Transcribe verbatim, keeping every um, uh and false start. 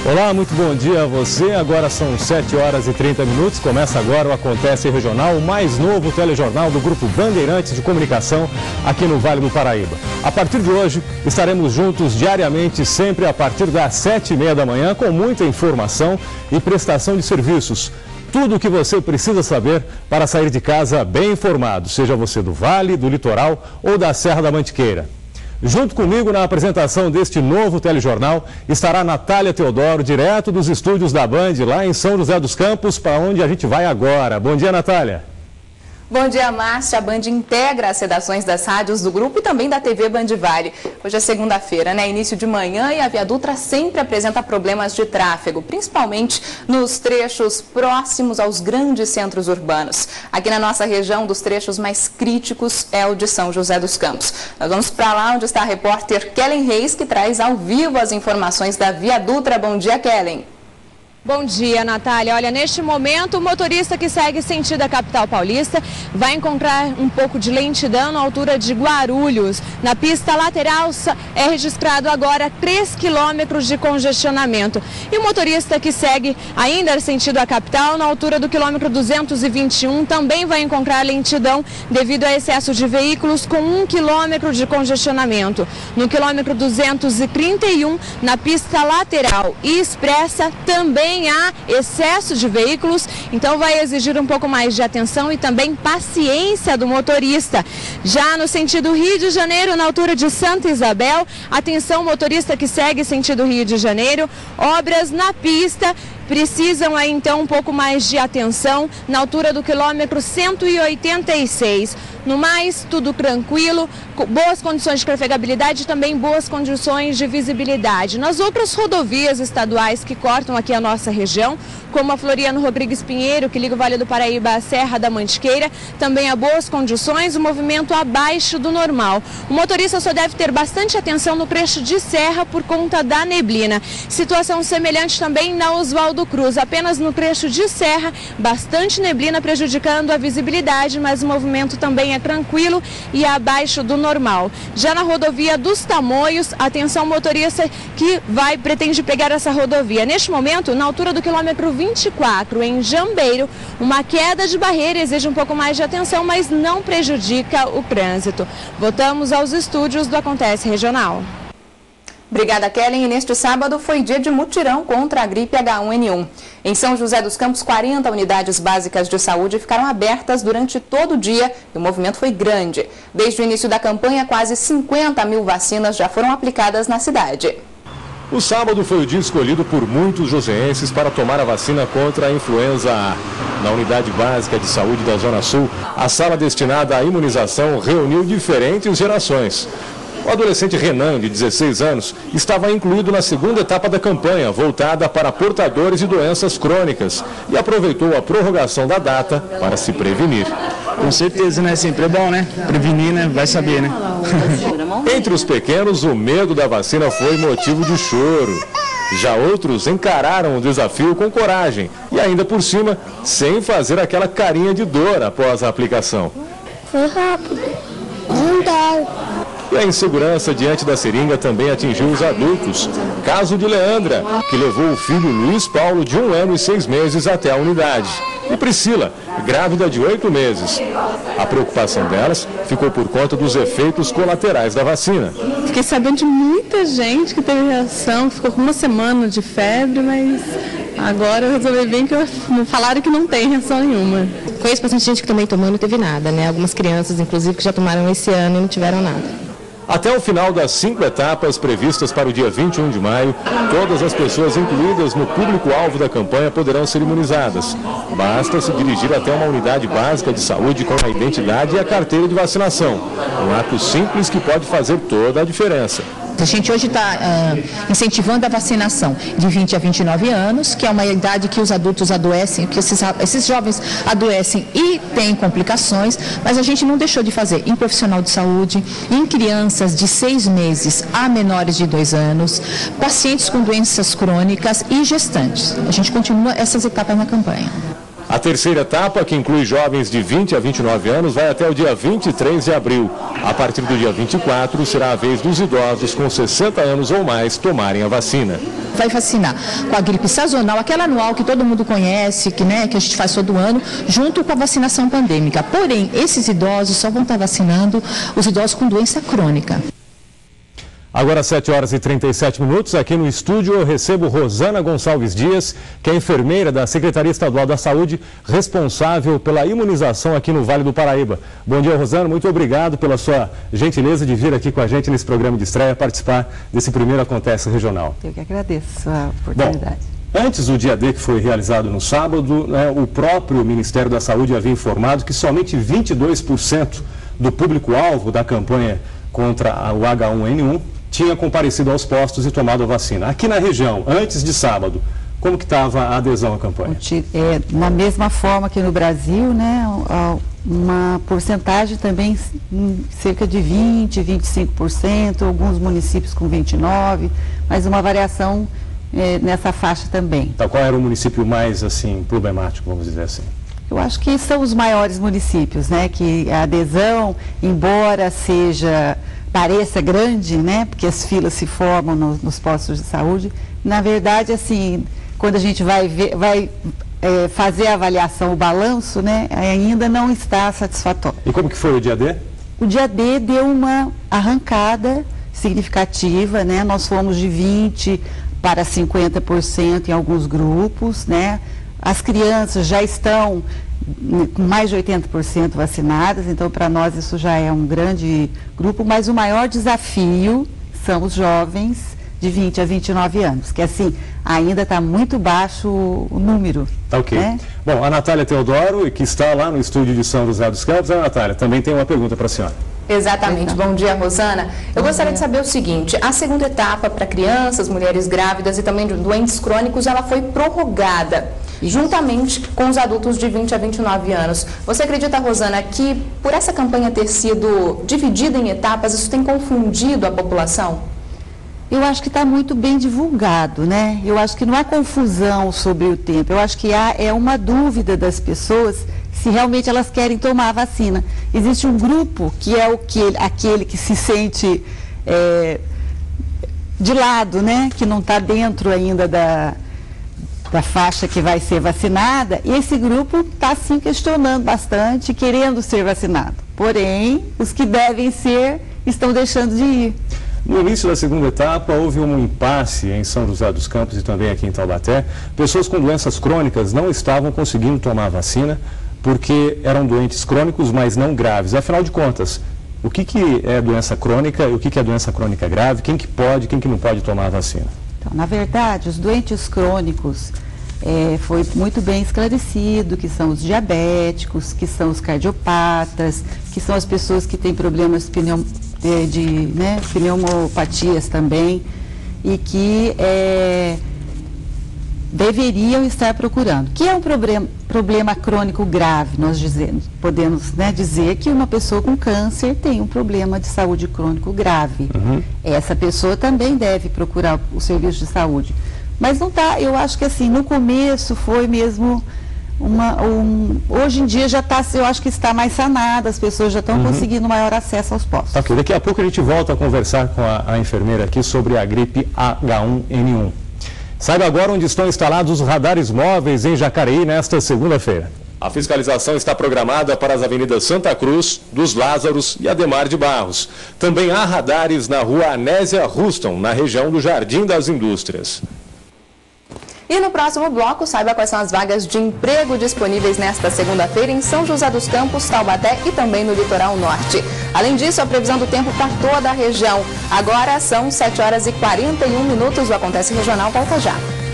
Olá, muito bom dia a você. Agora são sete horas e trinta minutos. Começa agora o Acontece Regional, o mais novo telejornal do Grupo Bandeirantes de Comunicação aqui no Vale do Paraíba. A partir de hoje, estaremos juntos diariamente, sempre a partir das sete e meia da manhã, com muita informação e prestação de serviços. Tudo o que você precisa saber para sair de casa bem informado, seja você do Vale, do Litoral ou da Serra da Mantiqueira. Junto comigo na apresentação deste novo telejornal estará Natália Teodoro, direto dos estúdios da Band, lá em São José dos Campos, para onde a gente vai agora. Bom dia, Natália. Bom dia, Márcia. A Band integra as redações das rádios do grupo e também da T V Band Vale. Hoje é segunda-feira, né? Início de manhã, e a Via Dutra sempre apresenta problemas de tráfego, principalmente nos trechos próximos aos grandes centros urbanos. Aqui na nossa região, um dos trechos mais críticos é o de São José dos Campos. Nós vamos para lá onde está a repórter Kellen Reis, que traz ao vivo as informações da Via Dutra. Bom dia, Kellen. Bom dia, Natália. Olha, neste momento, o motorista que segue sentido a capital paulista vai encontrar um pouco de lentidão na altura de Guarulhos. Na pista lateral é registrado agora três quilômetros de congestionamento. E o motorista que segue ainda sentido a capital, na altura do quilômetro duzentos e vinte e um, também vai encontrar lentidão devido a excesso de veículos, com um quilômetro de congestionamento. No quilômetro duzentos e trinta e um, na pista lateral e expressa, também há excesso de veículos, então vai exigir um pouco mais de atenção e também paciência do motorista. Já no sentido Rio de Janeiro, na altura de Santa Isabel, atenção motorista que segue sentido Rio de Janeiro, obras na pista, precisam aí então um pouco mais de atenção na altura do quilômetro cento e oitenta e seis. No mais, tudo tranquilo, boas condições de trafegabilidade e também boas condições de visibilidade. Nas outras rodovias estaduais que cortam aqui a nossa região, como a Floriano Rodrigues Pinheiro, que liga o Vale do Paraíba à Serra da Mantiqueira, também há boas condições, o movimento abaixo do normal. O motorista só deve ter bastante atenção no trecho de serra por conta da neblina. Situação semelhante também na Oswaldo Cruz, apenas no trecho de serra, bastante neblina prejudicando a visibilidade, mas o movimento também é tranquilo e abaixo do normal. Já na rodovia dos Tamoios, atenção motorista que vai, pretende pegar essa rodovia. Neste momento, na altura do quilômetro vinte e quatro, em Jambeiro, uma queda de barreira exige um pouco mais de atenção, mas não prejudica o trânsito. Voltamos aos estúdios do Acontece Regional. Obrigada, Kellen. E neste sábado foi dia de mutirão contra a gripe H um N um. Em São José dos Campos, quarenta unidades básicas de saúde ficaram abertas durante todo o dia e o movimento foi grande. Desde o início da campanha, quase cinquenta mil vacinas já foram aplicadas na cidade. O sábado foi o dia escolhido por muitos joseenses para tomar a vacina contra a influenza A. Na unidade básica de saúde da Zona Sul, a sala destinada à imunização reuniu diferentes gerações. O adolescente Renan, de dezesseis anos, estava incluído na segunda etapa da campanha, voltada para portadores de doenças crônicas, e aproveitou a prorrogação da data para se prevenir. Com certeza, né? Sempre é bom, né? Prevenir, né? Vai saber, né? Entre os pequenos, o medo da vacina foi motivo de choro. Já outros encararam o desafio com coragem e ainda por cima, sem fazer aquela carinha de dor após a aplicação. Foi rápido. Não dá. E a insegurança diante da seringa também atingiu os adultos. Caso de Leandra, que levou o filho Luiz Paulo, de um ano e seis meses, até a unidade. E Priscila, grávida de oito meses. A preocupação delas ficou por conta dos efeitos colaterais da vacina. Fiquei sabendo de muita gente que teve reação, ficou com uma semana de febre, mas agora eu resolvi vir que falaram que não tem reação nenhuma. Conheço bastante gente que também tomou e não teve nada, né? Algumas crianças, inclusive, que já tomaram esse ano e não tiveram nada. Até o final das cinco etapas previstas para o dia vinte e um de maio, todas as pessoas incluídas no público-alvo da campanha poderão ser imunizadas. Basta se dirigir até uma unidade básica de saúde com a identidade e a carteira de vacinação. Um ato simples que pode fazer toda a diferença. A gente hoje está uh, incentivando a vacinação de vinte a vinte e nove anos, que é uma idade que os adultos adoecem, que esses, esses jovens adoecem e têm complicações, mas a gente não deixou de fazer em profissional de saúde, em crianças de seis meses a menores de dois anos, pacientes com doenças crônicas e gestantes. A gente continua essas etapas na campanha. A terceira etapa, que inclui jovens de vinte a vinte e nove anos, vai até o dia vinte e três de abril. A partir do dia vinte e quatro, será a vez dos idosos com sessenta anos ou mais tomarem a vacina. Vai vacinar com a gripe sazonal, aquela anual que todo mundo conhece, que, né, que a gente faz todo ano, junto com a vacinação pandêmica. Porém, esses idosos só vão estar vacinando os idosos com doença crônica. Agora, sete horas e trinta e sete minutos, aqui no estúdio eu recebo Rosana Gonçalves Dias, que é enfermeira da Secretaria Estadual da Saúde, responsável pela imunização aqui no Vale do Paraíba. Bom dia, Rosana, muito obrigado pela sua gentileza de vir aqui com a gente nesse programa de estreia, participar desse primeiro Acontece Regional. Eu que agradeço a oportunidade. Bom, antes do dia D, que foi realizado no sábado, né, o próprio Ministério da Saúde havia informado que somente vinte e dois por cento do público-alvo da campanha contra o H um N um tinha comparecido aos postos e tomado a vacina. Aqui na região, antes de sábado, como que estava a adesão à campanha? É, na mesma forma que no Brasil, né, uma porcentagem também, cerca de vinte, vinte e cinco por cento, alguns municípios com vinte e nove por cento, mas uma variação é, nessa faixa também. Então, qual era o município mais, assim, problemático, vamos dizer assim? Eu acho que são os maiores municípios, né, que a adesão, embora seja... pareça grande, né, porque as filas se formam no, nos postos de saúde, na verdade, assim, quando a gente vai, ver, vai é, fazer a avaliação, o balanço, né, ainda não está satisfatório. E como que foi o dia D? O dia D deu uma arrancada significativa, né, nós fomos de vinte para cinquenta por cento em alguns grupos, né, as crianças já estão com mais de oitenta por cento vacinadas, então para nós isso já é um grande grupo, mas o maior desafio são os jovens de vinte a vinte e nove anos, que assim, ainda está muito baixo o número. Tá ok. Né? Bom, a Natália Teodoro, que está lá no estúdio de São José dos Campos, a Natália também tem uma pergunta para a senhora. Exatamente. Bom dia, Rosana. Eu Bom gostaria dia. de saber o seguinte, a segunda etapa para crianças, mulheres grávidas e também doentes crônicos, ela foi prorrogada, juntamente com os adultos de vinte a vinte e nove anos. Você acredita, Rosana, que por essa campanha ter sido dividida em etapas, isso tem confundido a população? Eu acho que está muito bem divulgado, né? Eu acho que não há confusão sobre o tempo. Eu acho que há é uma dúvida das pessoas se realmente elas querem tomar a vacina. Existe um grupo que é o que, aquele que se sente é, de lado, né? Que não está dentro ainda da, da faixa que vai ser vacinada. E esse grupo está, sim, questionando bastante, querendo ser vacinado. Porém, os que devem ser estão deixando de ir. No início da segunda etapa, houve um impasse em São José dos Campos e também aqui em Taubaté. Pessoas com doenças crônicas não estavam conseguindo tomar a vacina porque eram doentes crônicos, mas não graves. Afinal de contas, o que, que é doença crônica e o que, que é doença crônica grave? Quem que pode, quem que não pode tomar a vacina? Então, na verdade, os doentes crônicos, é, foi muito bem esclarecido que são os diabéticos, que são os cardiopatas, que são as pessoas que têm problemas pneu, de, de né, pneumopatias também, e que é, deveriam estar procurando. Que é um problema, problema crônico grave, nós dizemos, podemos, né, dizer que uma pessoa com câncer tem um problema de saúde crônico grave. Uhum. Essa pessoa também deve procurar o serviço de saúde. Mas não está, eu acho que assim, no começo foi mesmo uma, um, hoje em dia já está, eu acho que está mais sanada, as pessoas já estão uhum. conseguindo maior acesso aos postos. Ok, daqui a pouco a gente volta a conversar com a, a enfermeira aqui sobre a gripe H um N um. Saiba agora onde estão instalados os radares móveis em Jacareí nesta segunda-feira. A fiscalização está programada para as avenidas Santa Cruz, dos Lázaros e Ademar de Barros. Também há radares na rua Anésia Ruston, na região do Jardim das Indústrias. E no próximo bloco, saiba quais são as vagas de emprego disponíveis nesta segunda-feira em São José dos Campos, Taubaté e também no Litoral Norte. Além disso, a previsão do tempo para toda a região. Agora são sete horas e quarenta e um minutos. O Acontece Regional volta já.